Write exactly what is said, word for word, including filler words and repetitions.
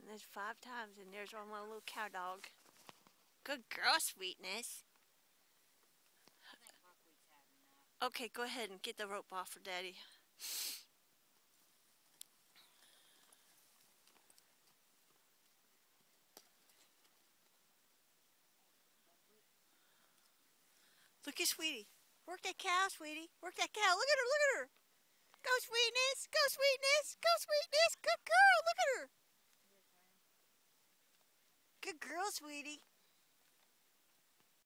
there's five times, and there's one, one little cow dog. Good girl, Sweetness. Okay, go ahead and get the rope off for Daddy. Look at Sweetie. Work that cow, Sweetie. Work that cow. Look at her, look at her. Go, Sweetness. Go, Sweetness. Go, Sweetness. Good girl. Look at her. Good girl, Sweetie.